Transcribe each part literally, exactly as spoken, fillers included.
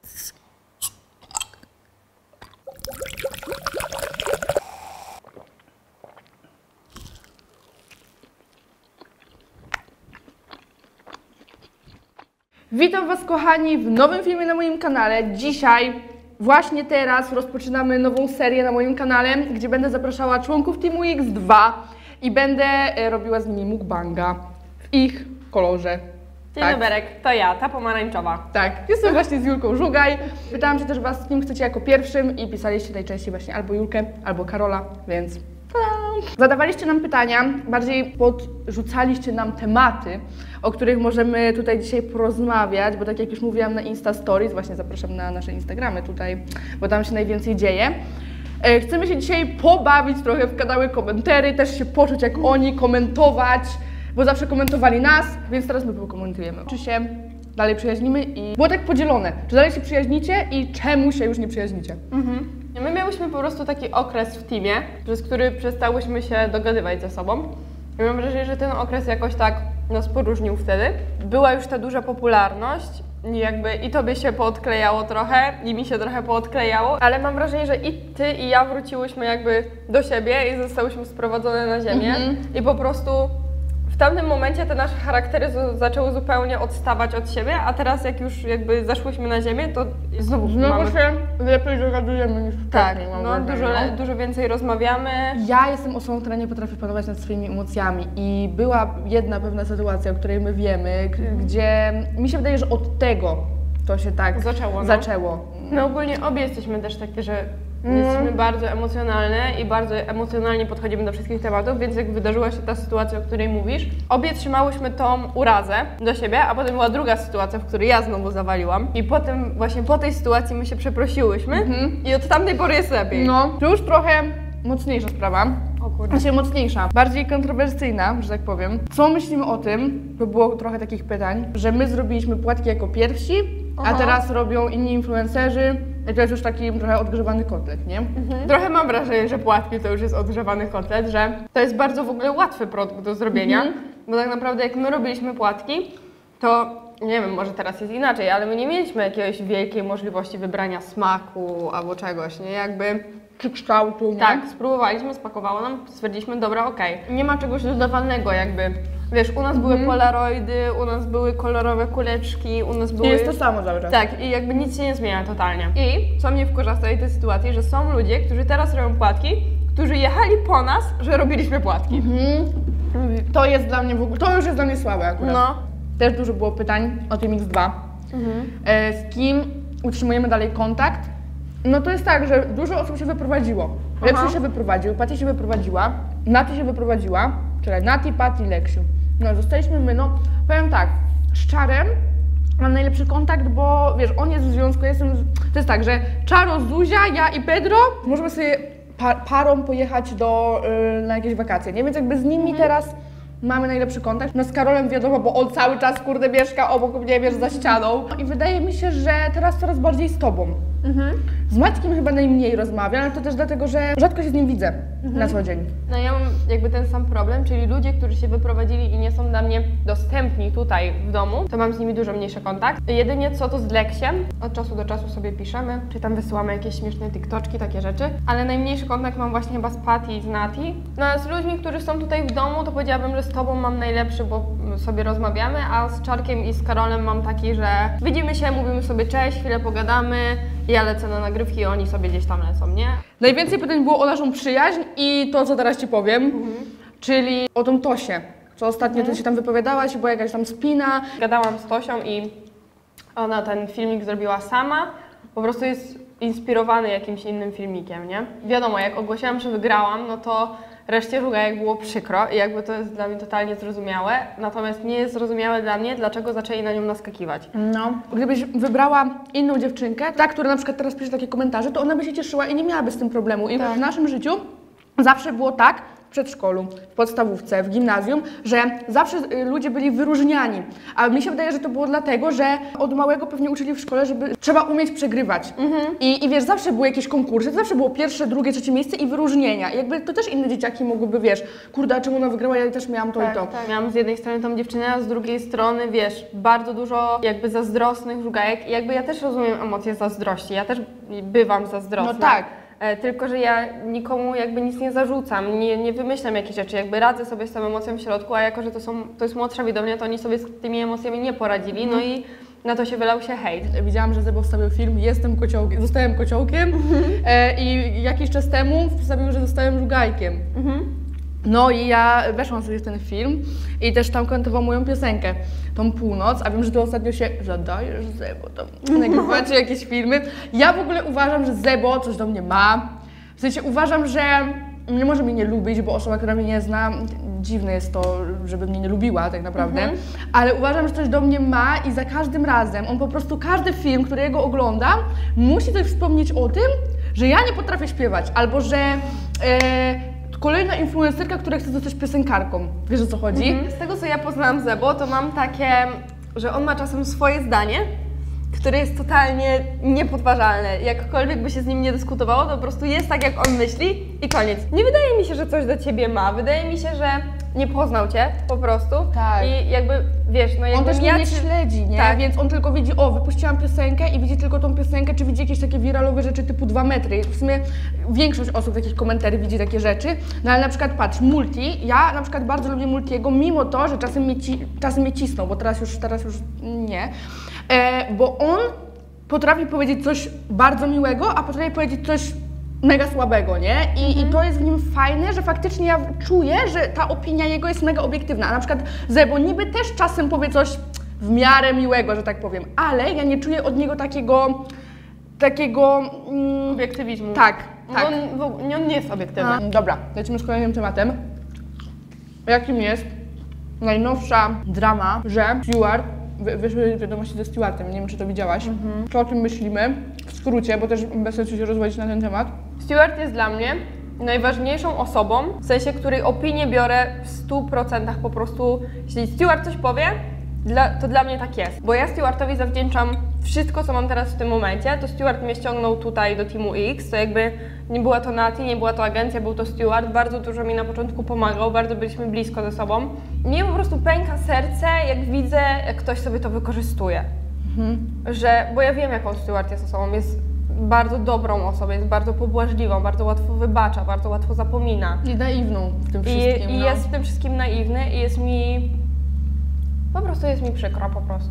Witam Was, kochani, w nowym filmie na moim kanale. Dzisiaj, właśnie teraz, rozpoczynamy nową serię na moim kanale, gdzie będę zapraszała członków Teamu X dwa i będę robiła z nimi mukbanga w ich kolorze. Dzień tak. doberek, to ja, ta pomarańczowa. Tak, jestem właśnie z Julką Żugaj. Pytałam się też Was, z kim chcecie jako pierwszym i pisaliście najczęściej właśnie albo Julkę, albo Karola, więc tada! Zadawaliście nam pytania, bardziej podrzucaliście nam tematy, o których możemy tutaj dzisiaj porozmawiać, bo tak jak już mówiłam na Insta Stories, właśnie zapraszam na nasze Instagramy tutaj, bo tam się najwięcej dzieje. Chcemy się dzisiaj pobawić trochę w kanały komentary, też się poczuć jak oni, komentować, bo zawsze komentowali nas, więc teraz my pokomentujemy. Czy się dalej przyjaźnimy i było tak podzielone, czy dalej się przyjaźnicie i czemu się już nie przyjaźnicie? Mhm. My miałyśmy po prostu taki okres w teamie, przez który przestałyśmy się dogadywać ze sobą. I mam wrażenie, że ten okres jakoś tak nas poróżnił wtedy. Była już ta duża popularność i jakby i tobie się poodklejało trochę, i mi się trochę poodklejało, ale mam wrażenie, że i ty i ja wróciłyśmy jakby do siebie i zostałyśmy sprowadzone na ziemię Mhm. i po prostu w tamtym momencie te nasze charaktery z- zaczęły zupełnie odstawać od siebie, a teraz jak już jakby zeszłyśmy na ziemię, to znowu, Znowu mamy... się lepiej dogadujemy niż Tak, wcześniej, mam no wrażenie, dużo, le- dużo więcej rozmawiamy. Ja jestem osobą, która nie potrafi panować nad swoimi emocjami i była jedna pewna sytuacja, o której my wiemy, k- gdzie mi się wydaje, że od tego to się tak Zaczęło, no. zaczęło. No ogólnie obie jesteśmy też takie, że Mm. jesteśmy bardzo emocjonalne i bardzo emocjonalnie podchodzimy do wszystkich tematów, więc jak wydarzyła się ta sytuacja, o której mówisz, obie trzymałyśmy tą urazę do siebie, a potem była druga sytuacja, w której ja znowu zawaliłam i potem właśnie po tej sytuacji my się przeprosiłyśmy i od tamtej pory jest lepiej. No, to już trochę mocniejsza sprawa. O kurde. Znaczy mocniejsza, bardziej kontrowersyjna, że tak powiem. Co myślimy o tym, bo było trochę takich pytań, że my zrobiliśmy płatki jako pierwsi, Aha. a teraz robią inni influencerzy i to jest już taki trochę odgrzewany kotlet, nie? Mhm. Trochę mam wrażenie, że płatki to już jest odgrzewany kotlet, że to jest bardzo w ogóle łatwy produkt do zrobienia, Mhm. bo tak naprawdę jak my robiliśmy płatki, to nie wiem, może teraz jest inaczej, ale my nie mieliśmy jakiejś wielkiej możliwości wybrania smaku albo czegoś, nie? Jakby Czy kształtu, nie? tak, spróbowaliśmy, smakowało nam, stwierdziliśmy, dobra, okej. Nie ma czegoś dodawalnego jakby. Wiesz, u nas były polaroidy, u nas były kolorowe kuleczki, u nas były... I jest to samo cały czas. Tak, i jakby nic się nie zmienia totalnie. I co mnie wkurza w całej tej sytuacji, że są ludzie, którzy teraz robią płatki, którzy jechali po nas, że robiliśmy płatki. Mhm. To jest dla mnie w ogóle, to już jest dla mnie słabe akurat. No. Też dużo było pytań o Team X dwa. Mhm. E, z kim utrzymujemy dalej kontakt? No to jest tak, że dużo osób się wyprowadziło. Lepszy Aha. się wyprowadził, Patty się wyprowadziła, Nati się wyprowadziła, czyli Nati, Patty, Leksiu. No zostaliśmy my, no powiem tak, z Czarem mam najlepszy kontakt, bo wiesz, on jest w związku, ja jestem, to jest tak, że Czaro, Zuzia, ja i Pedro możemy sobie pa parą pojechać do, yy, na jakieś wakacje, nie? Więc jakby z nimi teraz mamy najlepszy kontakt. No z Karolem wiadomo, bo on cały czas kurde mieszka obok mnie, wiesz, za ścianą. I wydaje mi się, że teraz coraz bardziej z tobą. Mhm. Z Maćkiem chyba najmniej rozmawiam, ale to też dlatego, że rzadko się z nim widzę na co dzień. No ja mam jakby ten sam problem, czyli ludzie, którzy się wyprowadzili i nie są dla mnie dostępni tutaj w domu, to mam z nimi dużo mniejszy kontakt. Jedynie co to z Leksiem, od czasu do czasu sobie piszemy, czy tam wysyłamy jakieś śmieszne TikToczki, takie rzeczy, ale najmniejszy kontakt mam właśnie chyba z Patty i z Nati. No a z ludźmi, którzy są tutaj w domu, to powiedziałabym, że z tobą mam najlepszy, bo sobie rozmawiamy, a z Czarkiem i z Karolem mam taki, że widzimy się, mówimy sobie cześć, chwilę pogadamy, ja lecę na nagrywki, oni sobie gdzieś tam lecą, nie? Najwięcej pytań było o naszą przyjaźń i to, co teraz Ci powiem, Mhm. czyli o tą Tosię, co ostatnio Ty się tam wypowiadałaś, była jakaś tam spina. Gadałam z Tosią i ona ten filmik zrobiła sama, po prostu jest inspirowany jakimś innym filmikiem, nie? Wiadomo, jak ogłosiłam, że wygrałam, no to reszcie Żugajek było przykro i jakby to jest dla mnie totalnie zrozumiałe, natomiast nie jest zrozumiałe dla mnie, dlaczego zaczęli na nią naskakiwać. No. Gdybyś wybrała inną dziewczynkę, ta, która na przykład teraz pisze takie komentarze, to ona by się cieszyła i nie miałaby z tym problemu. I Tak. w naszym życiu zawsze było tak, w przedszkolu, w podstawówce, w gimnazjum, że zawsze y, ludzie byli wyróżniani. A mi się wydaje, że to było dlatego, że od małego pewnie uczyli w szkole, żeby trzeba umieć przegrywać. Mhm. I, I wiesz, zawsze były jakieś konkursy, zawsze było pierwsze, drugie, trzecie miejsce i wyróżnienia. I jakby to też inne dzieciaki mogłyby, wiesz, kurde, a czemu ona wygrała, ja też miałam to tak, i to. Tak. Miałam z jednej strony tą dziewczynę, a z drugiej strony, wiesz, bardzo dużo jakby zazdrosnych żugajek i jakby ja też rozumiem emocje zazdrości, ja też bywam zazdrosna. No tak. E, tylko, że ja nikomu jakby nic nie zarzucam, nie, nie wymyślam jakichś rzeczy, jakby radzę sobie z tą emocją w środku, a jako, że to, są, to jest młodsza widownia, to oni sobie z tymi emocjami nie poradzili, mm. no i na to się wylał się hejt. Widziałam, że Zebo wstawił film Jestem kociołkiem, zostałem kociołkiem e, i jakiś czas temu wstawił, że zostałem żugajkiem. Mm-hmm. No i ja weszłam sobie w ten film i też tam komentował moją piosenkę, tą Północ, a wiem, że ty ostatnio się zadajesz Zebo, tam nagrywacie jakieś filmy. Ja w ogóle uważam, że Zebo coś do mnie ma, w sensie uważam, że nie może mnie nie lubić, bo osoba, która mnie nie zna, dziwne jest to, żeby mnie nie lubiła tak naprawdę, mhm. ale uważam, że coś do mnie ma i za każdym razem, on po prostu każdy film, który jego ogląda, musi coś wspomnieć o tym, że ja nie potrafię śpiewać, albo że e, kolejna influencerka, która chce zostać piosenkarką. Wiesz, o co chodzi? Mhm. Z tego, co ja poznałam Zebo, to mam takie, że on ma czasem swoje zdanie, które jest totalnie niepodważalne. Jakkolwiek by się z nim nie dyskutowało, to po prostu jest tak, jak on myśli i koniec. Nie wydaje mi się, że coś do ciebie ma. Wydaje mi się, że nie poznał cię po prostu. Tak. I jakby, wiesz, no jakby on też ja mnie nie czy... śledzi, nie? Tak. Więc on tylko widzi, o, wypuściłam piosenkę i widzi tylko tą piosenkę, czy widzi jakieś takie wiralowe rzeczy typu dwa metry. W sumie większość osób takich komentarzy widzi takie rzeczy, no ale na przykład patrz, Multi, ja na przykład bardzo lubię Multiego, mimo to, że czasem mnie, ci, czasem mnie cisną, bo teraz już, teraz już nie, e, bo on potrafi powiedzieć coś bardzo miłego, a potrafi powiedzieć coś mega słabego, nie? I, mhm. I to jest w nim fajne, że faktycznie ja czuję, że ta opinia jego jest mega obiektywna. A na przykład Zebo niby też czasem powie coś w miarę miłego, że tak powiem, ale ja nie czuję od niego takiego, takiego... Mm, obiektywizmu. Tak, tak. On, on, on nie jest obiektywny. A, dobra, lecimy z kolejnym tematem. Jakim jest najnowsza drama, że Stewart, wy, wyszły wiadomości ze Stewartem, nie wiem, czy to widziałaś. Mhm. Co o tym myślimy? W skrócie, bo też bez sensu się rozwodzić na ten temat. Stewart jest dla mnie najważniejszą osobą, w sensie, której opinię biorę w stu procentach po prostu. Jeśli Stewart coś powie, dla, to dla mnie tak jest. Bo ja Stewartowi zawdzięczam wszystko, co mam teraz w tym momencie. To Stewart mnie ściągnął tutaj do Teamu X, to jakby nie była to Nati, nie była to agencja, był to Stewart. Bardzo dużo mi na początku pomagał, bardzo byliśmy blisko ze sobą. Mnie po prostu pęka serce, jak widzę, jak ktoś sobie to wykorzystuje. Mhm. Że, bo ja wiem, jaką Stewart jest osobą, jest bardzo dobrą osobą, jest bardzo pobłażliwą, bardzo łatwo wybacza, bardzo łatwo zapomina. I naiwną w tym wszystkim. I, i no. jest w tym wszystkim naiwny i jest mi... Po prostu jest mi przykro, po prostu.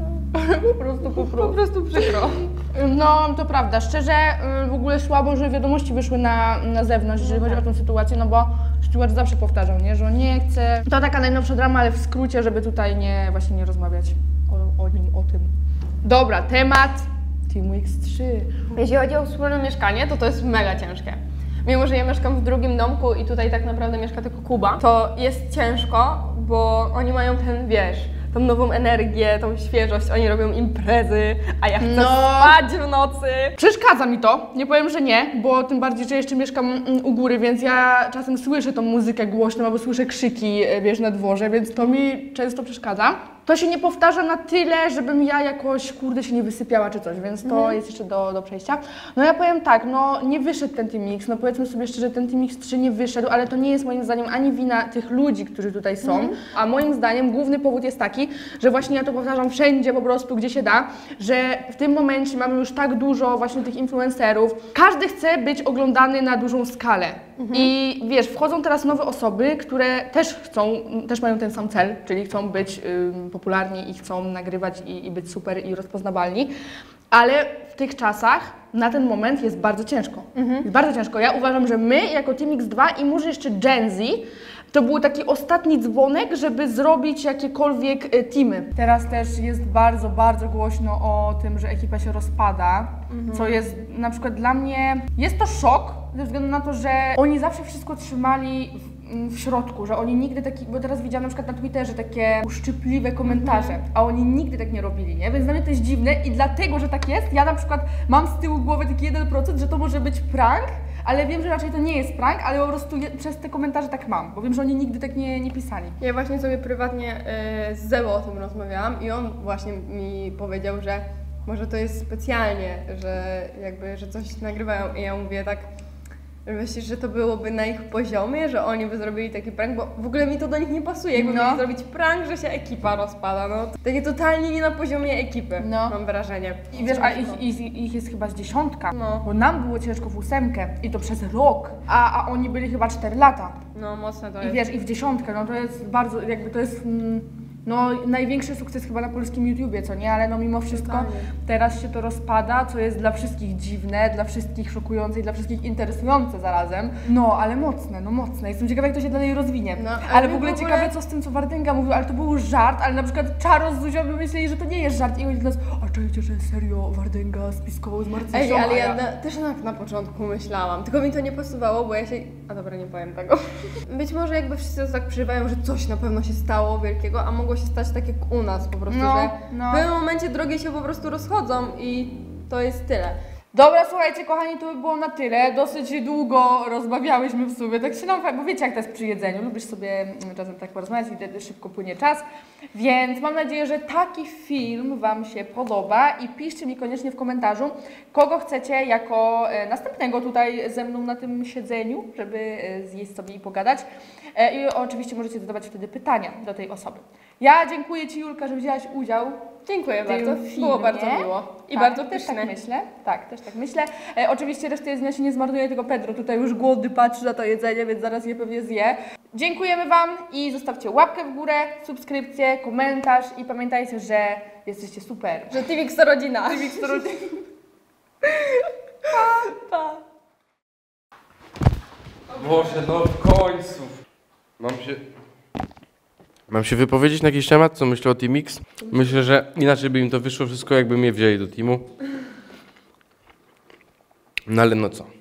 po prostu, po prostu. Po prostu przykro. No, to prawda. Szczerze, w ogóle słabo, że wiadomości wyszły na, na zewnątrz, jeżeli chodzi o tę sytuację, no bo Stewart zawsze powtarzał, nie, że on nie chce. To taka najnowsza drama, ale w skrócie, żeby tutaj nie, właśnie nie rozmawiać o, o nim, o tym. Dobra, temat Team X trzy. Jeśli chodzi o wspólne mieszkanie, to to jest mega ciężkie. Mimo że ja mieszkam w drugim domku i tutaj tak naprawdę mieszka tylko Kuba, to jest ciężko, bo oni mają ten, wiesz, tą nową energię, tą świeżość, oni robią imprezy, a ja chcę no. spać w nocy. Przeszkadza mi to, nie powiem, że nie, bo tym bardziej, że jeszcze mieszkam u góry, więc ja czasem słyszę tą muzykę głośną albo słyszę krzyki, wiesz, na dworze, więc to mi często przeszkadza. To się nie powtarza na tyle, żebym ja jakoś, kurde, się nie wysypiała czy coś, więc to mhm. jest jeszcze do, do przejścia. No ja powiem tak, no nie wyszedł ten Team X, no powiedzmy sobie szczerze, ten Team X trzy nie wyszedł, ale to nie jest moim zdaniem ani wina tych ludzi, którzy tutaj są, mhm. a moim zdaniem główny powód jest taki, że właśnie ja to powtarzam wszędzie po prostu, gdzie się da, że w tym momencie mamy już tak dużo właśnie tych influencerów, każdy chce być oglądany na dużą skalę. Mhm. I wiesz, wchodzą teraz nowe osoby, które też chcą, też mają ten sam cel, czyli chcą być ym, popularni i chcą nagrywać i, i być super i rozpoznawalni, ale w tych czasach na ten moment jest bardzo ciężko. Mhm. Jest bardzo ciężko. Ja uważam, że my jako Team X dwa i może jeszcze Gen Z to był taki ostatni dzwonek, żeby zrobić jakiekolwiek e, teamy. Teraz też jest bardzo, bardzo głośno o tym, że ekipa się rozpada, mhm. co jest na przykład dla mnie, jest to szok, ze względu na to, że oni zawsze wszystko trzymali w, w środku, że oni nigdy taki, bo teraz widziałam na przykład na Twitterze takie uszczypliwe komentarze, mhm. a oni nigdy tak nie robili, nie? Więc dla mnie to jest dziwne i dlatego, że tak jest, ja na przykład mam z tyłu głowy taki jeden procent, że to może być prank, ale wiem, że raczej to nie jest prank, ale po prostu je, przez te komentarze tak mam, bo wiem, że oni nigdy tak nie, nie pisali. Ja właśnie sobie prywatnie y, z Zebo o tym rozmawiałam i on właśnie mi powiedział, że może to jest specjalnie, że jakby, że coś nagrywają i ja mówię tak, myślisz, że to byłoby na ich poziomie, że oni by zrobili taki prank, bo w ogóle mi to do nich nie pasuje, jakby No. mieli zrobić prank, że się ekipa rozpada, no. Takie totalnie nie na poziomie ekipy, No. mam wrażenie. I wiesz, a ich, ich, ich jest chyba z dziesiątka, No. bo nam było ciężko w ósemkę i to przez rok, a, a oni byli chyba cztery lata. No mocne to I jest. wiesz, i w dziesiątkę, no to jest bardzo, jakby to jest mm, no, największy sukces chyba na polskim YouTubie, co nie? Ale no mimo wszystko Totalnie. teraz się to rozpada, co jest dla wszystkich dziwne, dla wszystkich szokujące i dla wszystkich interesujące zarazem. No, ale mocne, no mocne. Jestem ciekawa, jak to się dalej rozwinie. No, ale ale w my ogóle, w ogóle- ciekawe, co z tym, co Wardęga mówił, ale to był żart, ale na przykład Czaro z Zuzią by myśleli, że to nie jest żart i oni do nas, a czujecie, że serio Wardęga spiskował z Marcysią? Ej, ale A ja na, też tak na początku myślałam, tylko mi to nie pasowało, bo ja się... A dobra, nie powiem tego. Być może jakby wszyscy tak przeżywają, że coś na pewno się stało wielkiego, a mogło się stać tak jak u nas po prostu, No, że no. w pewnym momencie drogi się po prostu rozchodzą i to jest tyle. Dobra, słuchajcie, kochani, to by było na tyle. Dosyć długo rozmawiałyśmy w sumie, tak się nam, bo wiecie, jak to jest przy jedzeniu. Lubisz sobie mm, czasem tak porozmawiać i wtedy szybko płynie czas. Więc mam nadzieję, że taki film Wam się podoba i piszcie mi koniecznie w komentarzu, kogo chcecie jako e, następnego tutaj ze mną na tym siedzeniu, żeby e, zjeść sobie i pogadać. E, I oczywiście możecie zadawać wtedy pytania do tej osoby. Ja dziękuję Ci, Julka, że wzięłaś udział. Dziękuję w tym bardzo, filmie. było bardzo miło i Tak, bardzo też pyszne. tak myślę. Tak, też tak myślę. E, oczywiście reszty jedzenia się nie zmarnuje, tylko Pedro tutaj już głodny patrzy na to jedzenie, więc zaraz je pewnie zje. Dziękujemy Wam i zostawcie łapkę w górę, subskrypcję, komentarz i pamiętajcie, że jesteście super. Że T V X to rodzina. Pa, pa. Boże, no w końcu. Mam się... Mam się wypowiedzieć na jakiś temat, co myślę o Team X? Myślę, że inaczej by im to wyszło wszystko, jakby mnie wzięli do teamu. No ale no co?